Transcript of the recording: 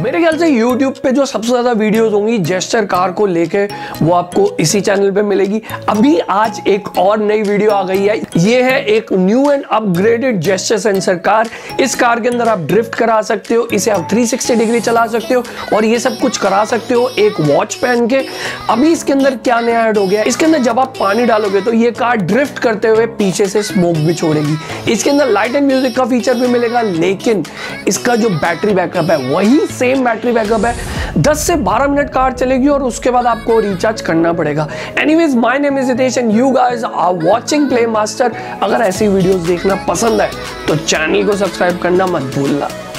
मेरे ख्याल से YouTube पे जो सबसे ज्यादा वीडियोस होंगी जेस्चर कार को लेके वो आपको इसी चैनल पे मिलेगी। अभी आज एक और नई वीडियो आ गई है। ये है एक new and upgraded gesture sensor car. इस कार के अंदर आप ड्रिफ्ट करा सकते हो, इसे आप 360 डिग्री चला सकते हो और ये सब कुछ करा सकते हो एक वॉच पहन के। अभी इसके अंदर क्या नया ऐड हो गया, इसके अंदर जब आप पानी डालोगे तो ये कार ड्रिफ्ट करते हुए पीछे से स्मोक भी छोड़ेगी। इसके अंदर लाइट एंड म्यूजिक का फीचर भी मिलेगा, लेकिन इसका जो बैटरी बैकअप है वही सेम बैटरी बैकअप है। 10 से 12 मिनट कार चलेगी और उसके बाद आपको रिचार्ज करना पड़ेगा। Anyways, my name is Hitesh and you guys are watching play master. अगर ऐसी वीडियोस देखना पसंद है तो चैनल को सब्सक्राइब करना मत भूलना।